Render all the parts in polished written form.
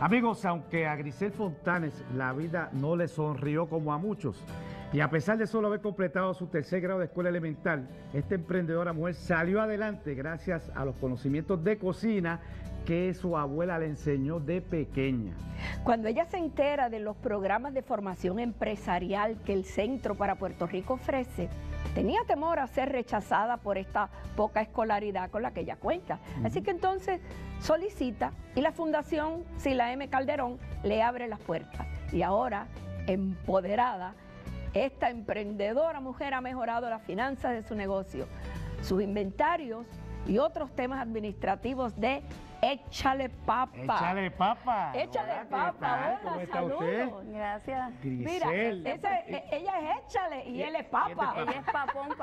Amigos, aunque a Grisel Fontanes la vida no le sonrió como a muchos, y a pesar de solo haber completado su tercer grado de escuela elemental, esta emprendedora mujer salió adelante gracias a los conocimientos de cocina que su abuela le enseñó de pequeña. Cuando ella se entera de los programas de formación empresarial que el Centro para Puerto Rico ofrece, tenía temor a ser rechazada por esta poca escolaridad con la que ella cuenta. Así que entonces solicita y la Fundación Sila M. Calderón le abre las puertas. Y ahora, empoderada, esta emprendedora mujer ha mejorado las finanzas de su negocio, sus inventarios y otros temas administrativos de Échale Papa. Échale papa. Échale Hola, Papa. ¿qué tal? Hola, ¿Cómo está saludos. usted? Gracias. Mira, Grisel. ella es Échale y él es Papa. Ella es Papón.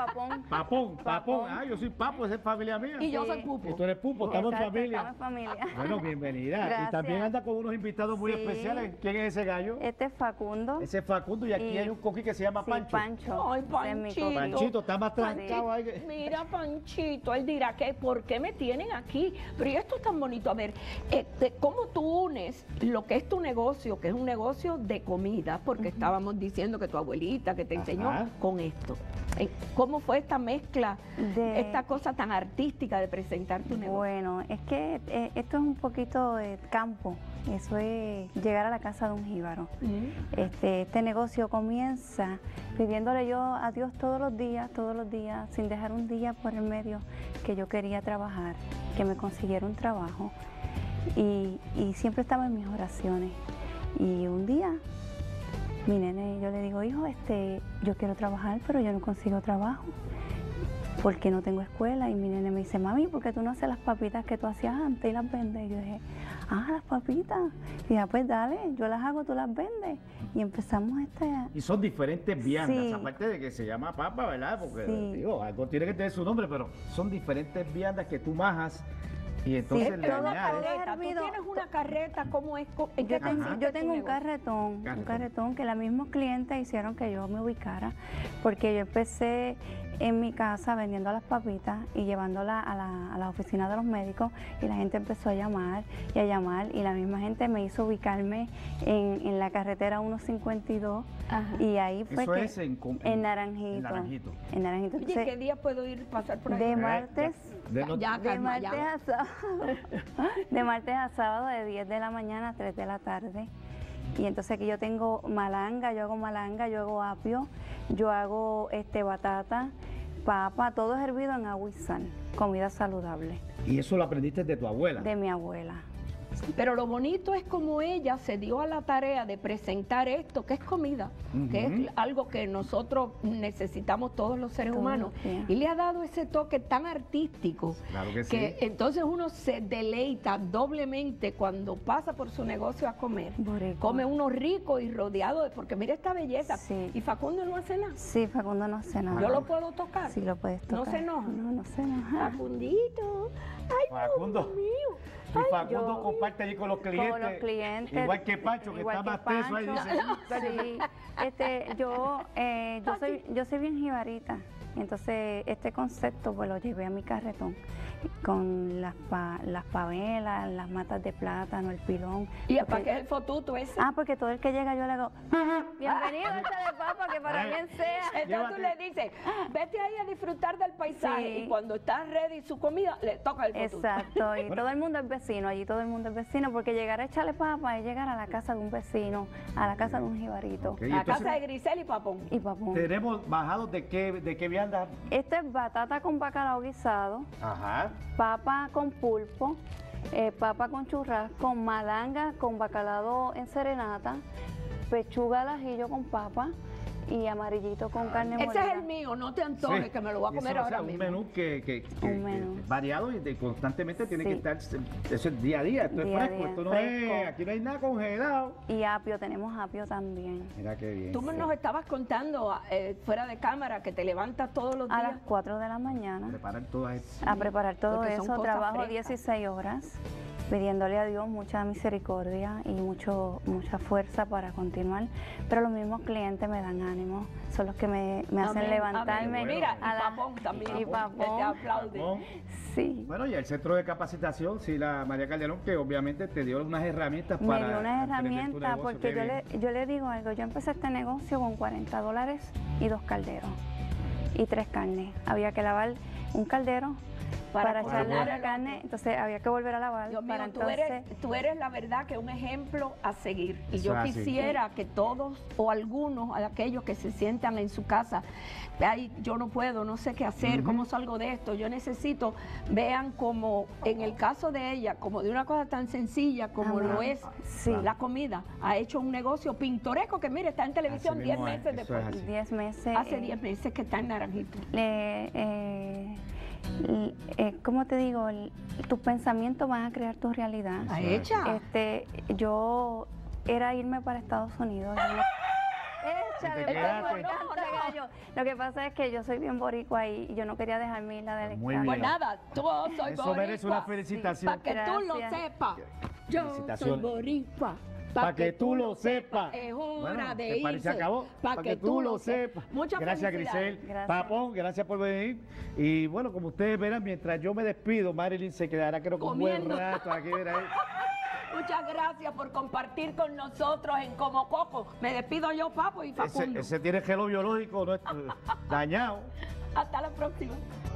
Papón. Ah, yo soy Papo, esa es familia mía. Y yo Sí. soy Pupo. Y tú eres Pupo, estamos en Exacto, familia. estamos en familia. Bueno, bienvenida. Gracias. Y también anda con unos invitados muy Sí. especiales. ¿Quién es ese gallo? Este es Facundo. Ese es Facundo y aquí Y- hay un coqui que se llama Sí, Pancho. Pancho. Ay, Ese es mi Panchito. coqui. Panchito está más trancado ahí. Mira, Panchito, él dirá que ¿por qué me tienen aquí? Pero y esto es tan bonito. A ver, ¿cómo tú unes lo que es tu negocio, que es un negocio de comida, porque estábamos diciendo que tu abuelita que te enseñó, Ajá. con esto? ¿Cómo fue esta mezcla, esta cosa tan artística de presentar tu negocio? Bueno, es que esto es un poquito de campo. Eso es llegar a la casa de un jíbaro. Este negocio comienza pidiéndole yo a Dios todos los días, sin dejar un día por el medio, que yo quería trabajar, que me consiguiera un trabajo. Y siempre estaba en mis oraciones. Y un día, mi nene, yo le digo, hijo, yo quiero trabajar, pero yo no consigo trabajo, porque no tengo escuela. Y mi nene me dice, mami, ¿por qué tú no haces las papitas que tú hacías antes y las vendes? Y yo dije, las papitas. Y ya, pues dale, yo las hago, tú las vendes. Y empezamos Y son diferentes viandas, Sí. aparte de que se llama papa, ¿verdad? Porque Sí. digo, algo tiene que tener su nombre, pero son diferentes viandas que tú majas y entonces le todo añades. Carreta, tú hervido. tienes una carreta, ¿cómo es? ¿En qué Yo tengo, consiste yo tu tengo un negocio? carretón que los mismos clientes hicieron que yo me ubicara, porque yo empecé en mi casa vendiendo las papitas y llevándolas a la oficina de los médicos, y la gente empezó a llamar, y la misma gente me hizo ubicarme en la carretera 152, Ajá. y ahí fue Eso que es en Naranjito. en Naranjito. En Naranjito. Oye, Entonces, ¿qué día puedo ir pasar por ahí? de martes... De no- Ya, De calma, martes ya. a sábado, de martes a sábado, de 10 de la mañana a 3 de la tarde. Y entonces aquí yo tengo malanga, yo hago apio, yo hago batata, papa, todo es hervido en agua y sal, comida saludable, Y eso lo aprendiste de tu abuela. de mi abuela. Pero lo bonito es como ella se dio a la tarea de presentar esto, que es comida, que es algo que nosotros necesitamos todos los seres Todos humanos, los días. y le ha dado ese toque tan artístico, Claro que sí. que entonces uno se deleita doblemente cuando pasa por su negocio a comer. Boricua. Come uno rico y rodeado de, porque mira esta belleza. Sí. Y Facundo no hace nada. Sí, Facundo no hace nada. Yo lo puedo tocar. Sí lo puedes ¿No tocar. se enoja? No se enoja. Facundito. Ay, Facundo. Dios mío. Y Ay, Facundo yo- comparte allí con los clientes. Con los clientes. Igual que Pancho, que igual está que más teso ahí. Pancho. Dice, Sí, yo soy bien jibarita. Entonces, este concepto pues lo llevé a mi carretón con las pavelas, las matas de plátano, el pilón. ¿Y Porque- para qué es el fotuto ese? porque todo el que llega yo le hago, bienvenido a Échale Papa, que para bien sea. Entonces Llévate. tú le dices, vete ahí a disfrutar del paisaje, Sí. y cuando está ready su comida, le toca el fotuto. Exacto, y todo el mundo es vecino, allí todo el mundo es vecino, porque llegar a Échale Papa es llegar a la casa de un vecino, a la casa de un jibarito. Ok, y La entonces casa de Grisel y Papón. Y papón. tenemos bajados de qué vianda. Esto es batata con bacalao guisado, Ajá. papa con pulpo, papa con churrasco, malanga con bacalao en serenata, pechuga al ajillo con papa y amarillito con carne Ese molida. es el mío, no te antojes, Sí. que me lo voy a Y comer eso, o ahora sea, mismo. un menú que Un menú. variado y constantemente tiene que Sí. estar, eso es día a día, esto es Día a fresco, día, esto no fresco. es, aquí no hay nada congelado. Y apio, tenemos apio también. Mira qué bien. Tú nos estabas contando fuera de cámara que te levantas todos los A días. las 4 de la mañana Preparar todas estas. a preparar todo Porque son eso, cosas trabajo frescas. 16 horas pidiéndole a Dios mucha misericordia y mucha fuerza para continuar, pero los mismos clientes me dan ánimo, son los que me hacen levantarme. Bueno, mira, y Papón también, y Papón, Papón. te aplaude. Sí. Bueno, y el centro de capacitación, sí, la María Calderón, que obviamente te dio unas herramientas Me para dio unas emprender tu herramientas negocio, porque qué bien. yo le digo algo, yo empecé este negocio con $40 y 2 calderos y 3 carnes. Había que lavar un caldero para echarle cocinar la el carne, otro. entonces había que volver a lavar. Dios mío, para tú eres la verdad que un ejemplo a seguir. Y Eso yo es así. quisiera que todos o algunos, aquellos que se sientan en su casa, ay, yo no puedo, no sé qué hacer, cómo salgo de esto, yo necesito, vean como en el caso de ella, como de una cosa tan sencilla como Amén. lo es Sí. la comida, ha hecho un negocio pintoresco que mire, está en televisión Así 10 mismo es, meses eso es después. así. 10 meses. Hace 10 meses que está en Naranjito. ¿Cómo te digo? Tus pensamientos van a crear tu realidad. ¿A Eso es. hecha? Yo era irme para Estados Unidos. Échale, te quedaste. porque me encanta gallo. Lo que pasa es que yo soy bien boricua y yo no quería dejarme ir la del Muy extranjero. Pues nada, tú soy Eso merece una felicitación. Para que tú lo Gracias. sepas. Yo soy Felicitaciones. boricua. Para que tú lo sepas. Es hora Bueno, de que irse. parece acabó. Para que tú lo sepas. Muchas Gracias, felicidades. Grisel. Gracias. Papón, gracias por venir. Y bueno, como ustedes verán, mientras yo me despido, Marilyn se quedará creo que un buen Comiendo. rato aquí, verá ahí. Muchas gracias por compartir con nosotros en Como Coco. Me despido yo, Papo y Facundo. Ese tiene gelo biológico no es, dañado. Hasta la próxima.